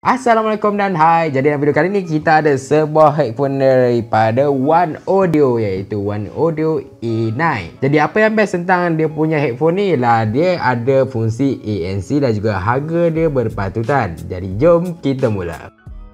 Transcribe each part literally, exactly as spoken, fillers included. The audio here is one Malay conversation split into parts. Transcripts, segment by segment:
Assalamualaikum dan hai. Jadi dalam video kali ni kita ada sebuah headphone daripada ONEODIO, iaitu ONEODIO A nine. Jadi apa yang best tentang dia punya headphone ni lah, dia ada fungsi A N C dan juga harga dia berpatutan. Jadi jom kita mula.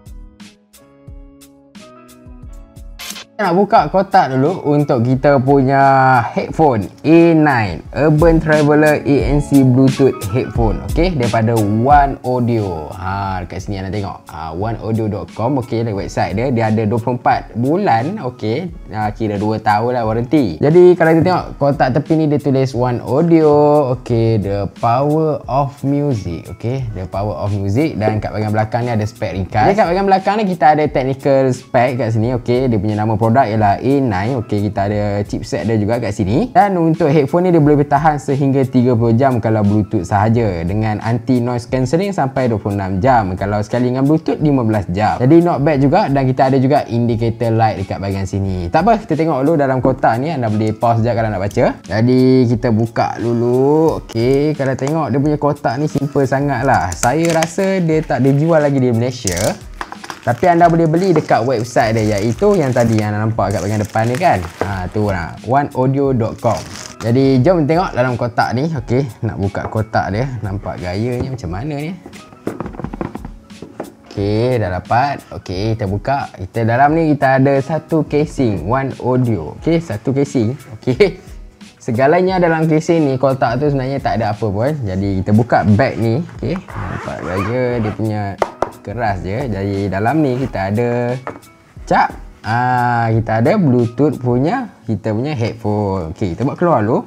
Nak buka kotak dulu untuk kita punya headphone A nine Urban Traveler A N C Bluetooth headphone, okey, daripada ONEODIO. Ha, dekat sini anda tengok, ha, one audio dot com, okey, dari website dia. Dia ada dua puluh empat bulan, okey, ha, kira dua tahun lah waranti. Jadi kalau kita tengok kotak tepi ni dia tulis ONEODIO, okey, the power of music, okey, the power of music. Dan kat bahagian belakang ni ada spek ringkas. Jadi kat bahagian belakang ni kita ada technical spec kat sini, okey, dia punya nama produk ialah A nine. Okey, kita ada chipset dia juga kat sini. Dan untuk headphone ni dia boleh bertahan sehingga tiga puluh jam kalau Bluetooth sahaja, dengan anti noise cancelling sampai dua puluh enam jam. Kalau sekali dengan Bluetooth lima belas jam. Jadi not bad juga. Dan kita ada juga indicator light dekat bahagian sini. Tak apa, kita tengok dulu dalam kotak ni. Anda boleh pause sekejap kalau nak baca. Jadi kita buka dulu. Okey, kalau tengok dia punya kotak ni simple sangat lah. Saya rasa dia tak dijual lagi di Malaysia, tapi anda boleh beli dekat website dia, iaitu yang tadi yang anda nampak kat bahagian depan ni kan. Ha, tu lah, one audio dot com. Jadi jom tengok dalam kotak ni. Okey, nak buka kotak dia. Nampak gayanya macam mana ni. Okey, dah dapat. Okey, kita buka. Kita dalam ni kita ada satu casing ONEODIO. Okey, satu casing. Okey, segalanya dalam casing ni, kotak tu sebenarnya tak ada apa pun. Jadi kita buka bag ni. Okey, nampak gaya dia punya keras je. Jadi dalam ni kita ada cap, ah, kita ada Bluetooth punya, kita punya headphone. Okey, kita buat keluar dulu.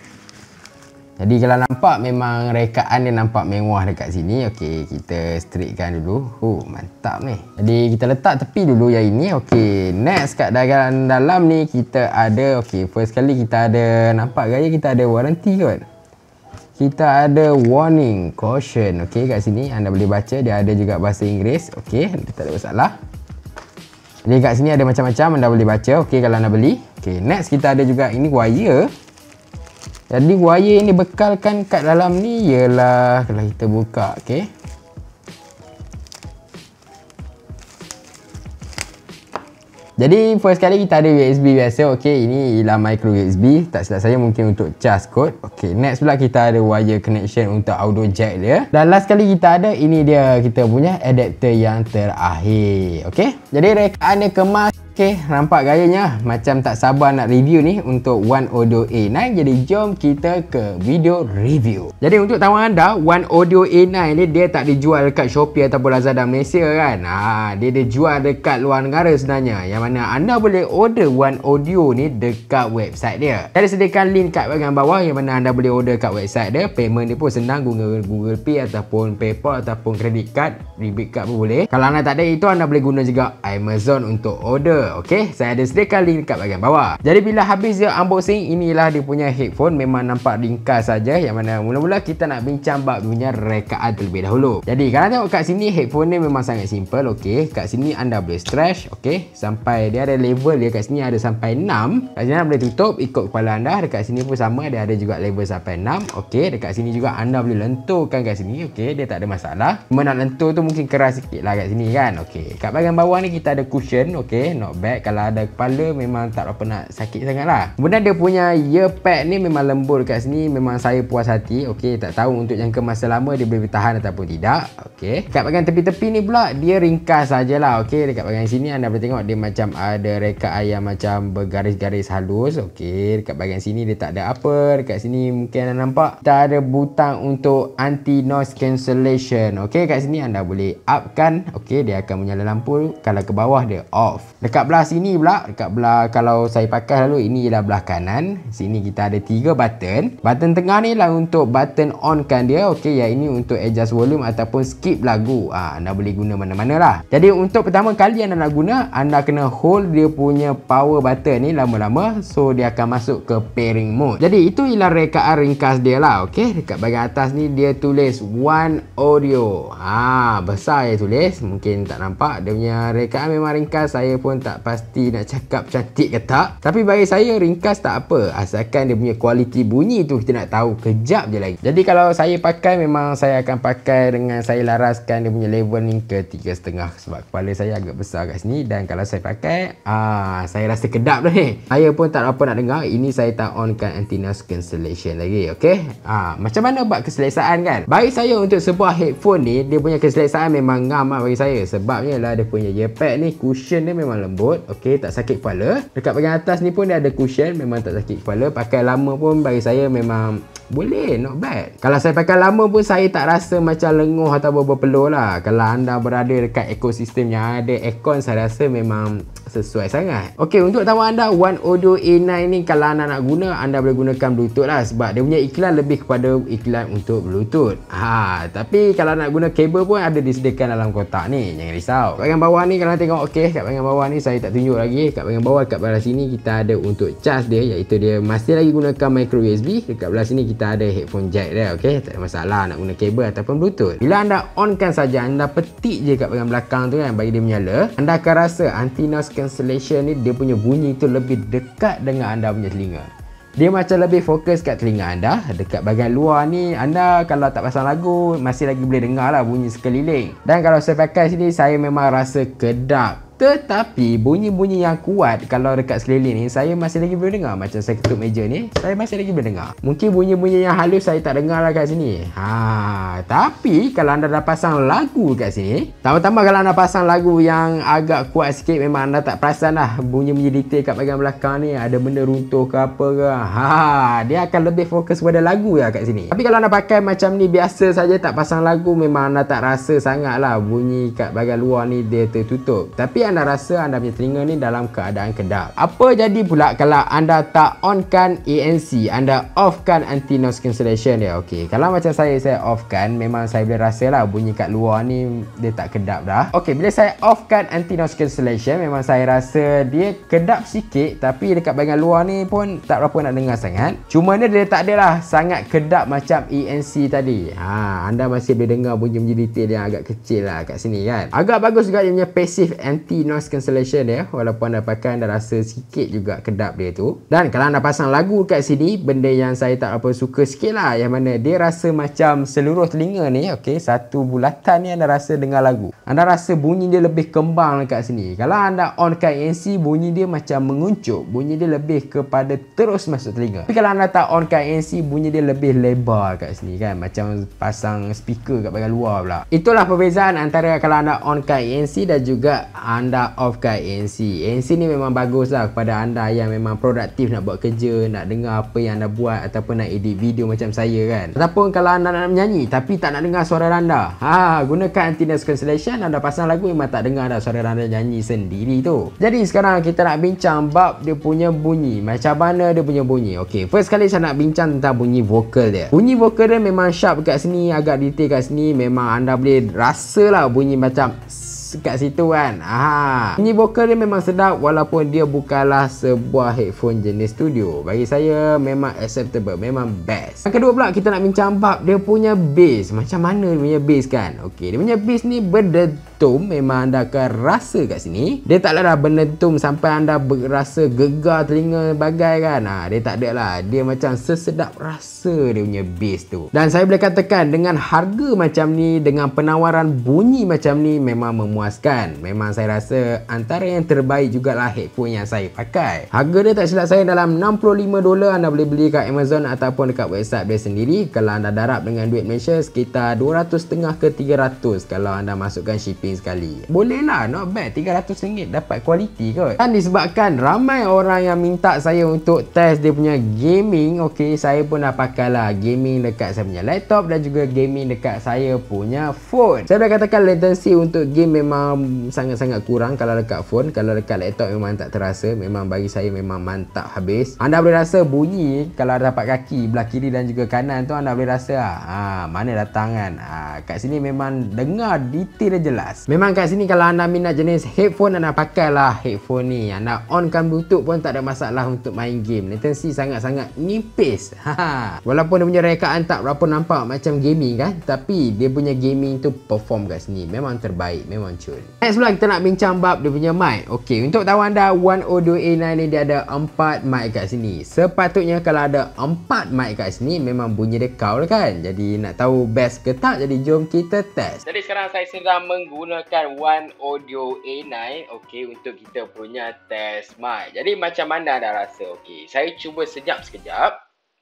Jadi kalau nampak memang rekaan dia nampak mewah dekat sini. Okey, kita straightkan dulu. Oh, mantap ni. Jadi kita letak tepi dulu yang ini. Okey, next kat dalam dalam ni kita ada, okey, first kali kita ada, nampak gaya kita ada warranty kot. Kita ada warning, caution. Okey, kat sini anda boleh baca. Dia ada juga bahasa Inggeris. Okey, tak ada masalah. Jadi kat sini ada macam-macam anda boleh baca. Okey, kalau anda beli. Okey, next kita ada juga ini wire. Jadi wire ini bekalkan kat dalam ni ialah, kalau kita buka, okey, jadi first kali kita ada U S B biasa. Okey, ini ialah micro U S B. Tak silap saya mungkin untuk charge kot. Okey, next pula kita ada wire connection untuk audio jack dia. Dan last kali kita ada, ini dia kita punya adapter yang terakhir. Okey, jadi rekaan dia kemas. Okey, nampak gayanya macam tak sabar nak review ni untuk ONEODIO A nine. Jadi jom kita ke video review. Jadi untuk tahu anda, ONEODIO A nine ni dia tak dijual dekat Shopee ataupun Lazada Malaysia kan. Ha, dia dijual dekat luar negara sebenarnya, yang mana anda boleh order ONEODIO ni dekat website dia. Saya sediakan link kat bahagian bawah yang mana anda boleh order kat website dia. Payment dia pun senang, Google Google Pay ataupun PayPal ataupun credit card, debit card pun boleh. Kalau anda tak ada itu, anda boleh guna juga Amazon untuk order. Okey, saya ada sediakan link kat bahagian bawah. Jadi bila habis dia unboxing, inilah dia punya headphone. Memang nampak ringkas saja, yang mana mula-mula kita nak bincang bab punya rekaan terlebih dahulu. Jadi kalau tengok kat sini, headphone ni memang sangat simple. Okey, kat sini anda boleh stretch, okey, sampai dia ada level dia kat sini ada sampai enam. Kat sini anda boleh tutup ikut kepala anda. Dekat sini pun sama, dia ada juga level sampai enam. Okey, dekat sini juga anda boleh lenturkan kat sini. Okey, dia tak ada masalah. Cuma nak lentur tu mungkin keras sikit lah kat sini kan. Okey, kat bahagian bawah ni kita ada cushion. Okey, not bad. Kalau ada kepala memang tak apa nak sakit sangat lah. Kemudian dia punya ear pad ni memang lembut kat sini. Memang saya puas hati. Okey, tak tahu untuk jangka masa lama dia boleh bertahan ataupun tidak. Okey, kat bahagian tepi-tepi ni pula dia ringkas sajalah. Okey, dekat bahagian sini anda boleh tengok dia macam ada rekaan yang macam bergaris-garis halus. Okey, dekat bahagian sini dia tak ada apa. Dekat sini mungkin anda nampak kita ada butang untuk anti noise cancellation. Okey, kat sini anda boleh upkan. Okey, dia akan menyala lampu. Kalau ke bawah dia off. Dekat belah sini pula, dekat belah, kalau saya pakai lalu, ini ialah belah kanan. Sini kita ada tiga button. Button tengah ni lah untuk button on kan dia. Okey, yang ini untuk adjust volume ataupun skip lagu. Ah, anda boleh guna mana-mana lah. Jadi untuk pertama kali anda nak guna, anda kena hold dia punya power button ni lama-lama, so dia akan masuk ke pairing mode. Jadi itu ialah rekaan ringkas dia lah. Okey, dekat bahagian atas ni dia tulis ONEODIO. Ha, besar dia tulis, mungkin tak nampak. Dia punya rekaan memang ringkas, saya pun tak tak pasti nak cakap cantik ke tak. Tapi bagi saya ringkas tak apa, asalkan dia punya kualiti bunyi tu kita nak tahu kejap je lagi. Jadi kalau saya pakai, memang saya akan pakai dengan saya laraskan dia punya level ni ke tiga setengah sebab kepala saya agak besar kat sini. Dan kalau saya pakai, ah saya rasa kedap dah ni. Saya pun tak apa nak dengar. Ini saya tak onkan Active Noise Cancellation lagi. Okay, ah macam mana buat keselesaan kan? Bagi saya untuk sebuah headphone ni, dia punya keselesaan memang ngam lah bagi saya. Sebabnya lah dia punya earpad ni, cushion dia memang lembut. Okay, tak sakit kepala. Dekat bahagian atas ni pun dia ada cushion, memang tak sakit kepala. Pakai lama pun bagi saya memang boleh, not bad. Kalau saya pakai lama pun saya tak rasa macam lenguh atau berpeluh lah. Kalau anda berada dekat ekosistem yang ada aircon, saya rasa memang sesuai sangat. Ok, untuk tahu anda ONEODIO A nine ni, kalau anda nak guna, anda boleh gunakan Bluetooth lah. Sebab dia punya iklan lebih kepada iklan untuk Bluetooth. Ha, tapi kalau nak guna kabel pun ada disediakan dalam kotak ni, jangan risau. Kat bahagian bawah ni kalau tengok, ok, kat bahagian bawah ni saya tak tunjuk lagi. Kat bahagian bawah, kat belah sini kita ada untuk charge dia, iaitu dia masih lagi gunakan micro U S B. Dekat belah sini kita ada headphone jack dia. Ok, tak ada masalah nak guna kabel ataupun Bluetooth. Bila anda onkan saja, anda petik je kat bahagian belakang tu kan, bagi dia menyala, anda akan rasa Active Noise Cancellation ni, dia punya bunyi tu lebih dekat dengan anda punya telinga. Dia macam lebih fokus kat telinga anda. Dekat bahagian luar ni, anda kalau tak pasang lagu masih lagi boleh dengar lah bunyi sekeliling. Dan kalau saya pakai sini, saya memang rasa kedap. Tetapi bunyi-bunyi yang kuat kalau dekat sekeliling ni, saya masih lagi boleh dengar. Macam saya ketuk meja ni, saya masih lagi boleh dengar. Mungkin bunyi-bunyi yang halus saya tak dengar lah kat sini. Ha, tapi kalau anda dah pasang lagu kat sini, tambah-tambah kalau anda pasang lagu yang agak kuat sikit, memang anda tak perasan lah bunyi-bunyi detail kat bahagian belakang ni, ada benda runtuh ke apa ke. Ha, dia akan lebih fokus pada lagu lah kat sini. Tapi kalau anda pakai macam ni biasa saja, tak pasang lagu, memang anda tak rasa sangat lah bunyi kat bahagian luar ni dia tertutup. Tapi anda rasa anda punya telinga ni dalam keadaan kedap. Apa jadi pula kalau anda tak onkan A N C, anda offkan Active Noise Cancellation dia? Okey, kalau macam saya, saya offkan, memang saya boleh rasa lah bunyi kat luar ni dia tak kedap dah. Okey, bila saya offkan Active Noise Cancellation, memang saya rasa dia kedap sikit, tapi dekat bahagian luar ni pun tak berapa nak dengar sangat. Cuma dia, dia tak adalah sangat kedap macam A N C tadi. Ha, anda masih boleh dengar bunyi-bunyi detail yang agak kecil lah kat sini kan. Agak bagus juga dia punya passive anti noise cancellation dia, walaupun anda pakai anda rasa sikit juga kedap dia tu. Dan kalau anda pasang lagu kat sini, benda yang saya tak apa suka sikit lah, yang mana dia rasa macam seluruh telinga ni, ok, satu bulatan ni anda rasa dengar lagu, anda rasa bunyi dia lebih kembang kat sini. Kalau anda onkan A N C, bunyi dia macam menguncup, bunyi dia lebih kepada terus masuk telinga. Tapi kalau anda tak onkan A N C, bunyi dia lebih lebar kat sini kan, macam pasang speaker kat bahagian luar pula. Itulah perbezaan antara kalau anda onkan A N C dan juga anda offkan A N C. A N C ni memang bagus lah kepada anda yang memang produktif nak buat kerja, nak dengar apa yang anda buat, ataupun nak edit video macam saya kan. Ataupun kalau anda nak menyanyi tapi tak nak dengar suara anda, ha, gunakan Active Noise Cancellation. Anda pasang lagu memang tak dengar dah suara anda nyanyi sendiri tu. Jadi sekarang kita nak bincang bab dia punya bunyi. Macam mana dia punya bunyi? Ok, first kali saya nak bincang tentang bunyi vokal dia. Bunyi vokal dia memang sharp kat sini, agak detail kat sini. Memang anda boleh rasa lah bunyi macam kat situ kan. Aha. Bunyi vokal dia memang sedap walaupun dia bukanlah sebuah headphone jenis studio. Bagi saya memang acceptable, memang best. Yang kedua pula kita nak bincang bab dia punya bass. Macam mana dia punya bass kan? Okey, dia punya bass ni berdentum, memang anda akan rasa kat sini. Dia tak ada berdentum sampai anda berasa gegar telinga bagai kan. Ha, dia tak ada lah. Dia macam sesedap rasa dia punya bass tu. Dan saya boleh katakan dengan harga macam ni, dengan penawaran bunyi macam ni, memang memuaskan. Memang saya rasa antara yang terbaik jugalah headphone yang saya pakai. Harga dia tak silap saya dalam enam puluh lima dolar. Anda boleh beli kat Amazon ataupun dekat website dia sendiri. Kalau anda darab dengan duit Malaysia sekitar dua ratus ringgit ke tiga ratus kalau anda masukkan shipping sekali. Boleh lah, not bad. tiga ratus ringgit dapat kualiti kot. Dan disebabkan ramai orang yang minta saya untuk test dia punya gaming, ok, saya pun dah pakai lah gaming dekat saya punya laptop dan juga gaming dekat saya punya phone. Saya dah katakan latency untuk game memang memang sangat-sangat kurang kalau dekat phone. Kalau dekat laptop memang tak terasa. Memang bagi saya memang mantap habis. Anda boleh rasa bunyi kalau ada dapat kaki belah kiri dan juga kanan tu, anda boleh rasa ha, mana datang kan. Ha, kat sini memang dengar detail dia jelas. puas. Memang kat sini kalau anda minat jenis headphone, anda pakailah headphone ni. Anda onkan Bluetooth pun tak ada masalah untuk main game. Latency sangat-sangat nipis. Walaupun dia punya rekaan tak berapa nampak macam gaming kan, tapi dia punya gaming tu perform kat sini memang terbaik, memang cun. Next pula kita nak bincang bab dia punya mic. Okey, untuk tahu anda ONEODIO A nine ni dia ada empat mic kat sini. Sepatutnya kalau ada empat mic kat sini memang bunyi dekau lah kan. Jadi nak tahu best ke tak, jadi jom kita test. Jadi sekarang saya sedang menggunakan ONEODIO A nine okey untuk kita punya test mic. Jadi macam mana anda rasa? Okey, saya cuba senyap sekejap.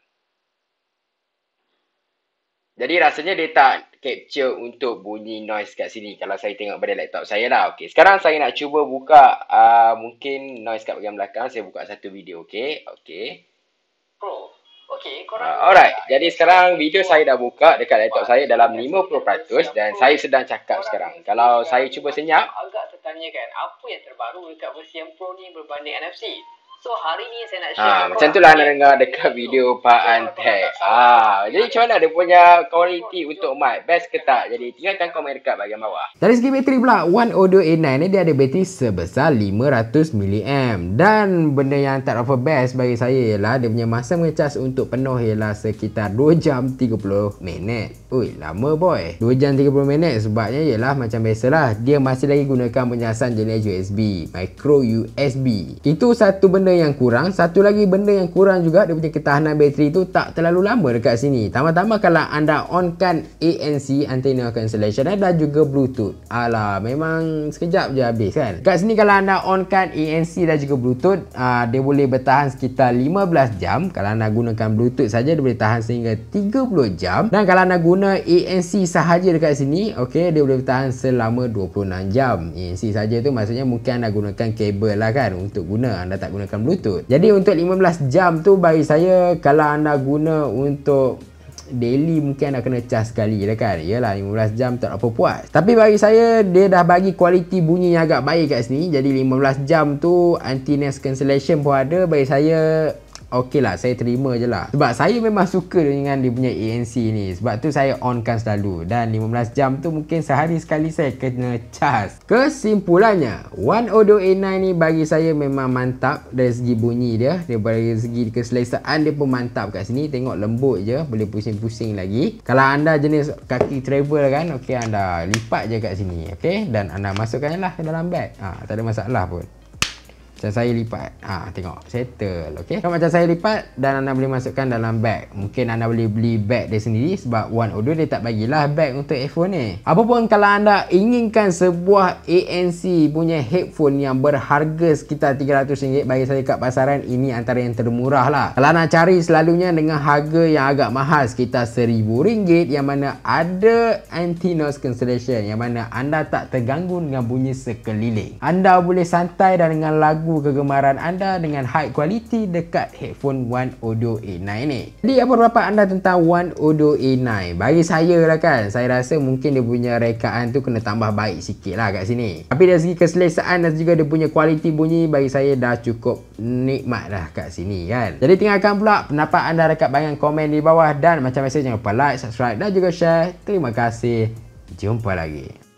Jadi rasanya dia tak capture untuk bunyi noise kat sini kalau saya tengok pada laptop saya lah. Okey, sekarang saya nak cuba buka uh, mungkin noise kat bahagian belakang. Saya buka satu video, okey. Okey. Pro. Okey, korang. Uh, alright. Jadi sekarang video saya dah buka dekat laptop saya dalam lima puluh peratus dan saya sedang cakap sekarang. Kalau saya cuba senyap, agak tertanyakan apa yang terbaru dekat versi yang Pro ni berbanding N F C. So hari ni saya nak share. Ah, macam tu lah anda dengar dekat video Pak Antek. Ah, jadi macam mana dia punya quality untuk mic? Best ke tak? Jadi tinggalkan komen dekat bahagian bawah. Dari segi bateri pula, ONEODIO A nine ni dia ada bateri sebesar lima ratus miliampere. Dan benda yang tak apa best bagi saya ialah dia punya masa mengecas untuk penuh ialah sekitar dua jam tiga puluh minit. Ui, lama boy. dua jam tiga puluh minit sebabnya ialah macam biasalah dia masih lagi gunakan penyasan jenis U S B, micro U S B. Itu satu benda yang kurang. Satu lagi benda yang kurang juga, dia punya ketahanan bateri tu tak terlalu lama dekat sini. Tambah-tambah kalau anda onkan A N C, Active Noise Cancellation, dan juga Bluetooth, alah memang sekejap je habis kan. Kat sini kalau anda onkan A N C dan juga Bluetooth, aa, dia boleh bertahan sekitar lima belas jam. Kalau anda gunakan Bluetooth saja dia boleh tahan sehingga tiga puluh jam. Dan kalau anda guna A N C sahaja dekat sini, okey, dia boleh bertahan selama dua puluh enam jam. A N C saja tu maksudnya mungkin anda gunakan kabel lah kan untuk guna, anda tak gunakan Bluetooth. Jadi untuk lima belas jam tu bagi saya, kalau anda guna untuk daily mungkin anda kena cas sekali lah kan. Yalah, lima belas jam tak apa puas. Tapi bagi saya dia dah bagi kualiti bunyi yang agak baik kat sini. Jadi lima belas jam tu anti noise cancellation pun ada. Bagi saya okey lah, saya terima je lah. Sebab saya memang suka dengan dia punya A N C ni. Sebab tu saya onkan selalu. Dan lima belas jam tu mungkin sehari sekali saya kena cas. Kesimpulannya, ONEODIO A nine ni bagi saya memang mantap dari segi bunyi dia. Dari segi keselesaan dia pun mantap kat sini. Tengok lembut je, boleh pusing-pusing lagi. Kalau anda jenis kaki travel kan, okey, anda lipat je kat sini, okey. Dan anda masukkan lah ke dalam beg. Ha, tak ada masalah pun. Macam saya lipat, ha, tengok, settle, okey. Kalau macam saya lipat dan anda boleh masukkan dalam beg. Mungkin anda boleh beli beg dia sendiri sebab ONEODIO dia tak bagilah beg untuk headphone ni. Apapun kalau anda inginkan sebuah A N C punya headphone yang berharga sekitar tiga ratus ringgit, bagi saya kat pasaran ini antara yang termurah lah. Kalau anda cari selalunya dengan harga yang agak mahal sekitar seribu ringgit, yang mana ada anti noise cancellation, yang mana anda tak terganggu dengan bunyi sekeliling. Anda boleh santai dan dengan lagu kegemaran anda dengan high quality dekat headphone ONEODIO A nine ni. Jadi apa pendapat anda tentang ONEODIO A nine? Bagi saya lah kan, saya rasa mungkin dia punya rekaan tu kena tambah baik sikit lah kat sini. Tapi dari segi keselesaan dan juga dia punya kualiti bunyi, bagi saya dah cukup nikmat lah kat sini kan. Jadi tinggalkan pula pendapat anda dekat bahagian komen di bawah. Dan macam biasa jangan lupa like, subscribe dan juga share. Terima kasih. Jumpa lagi.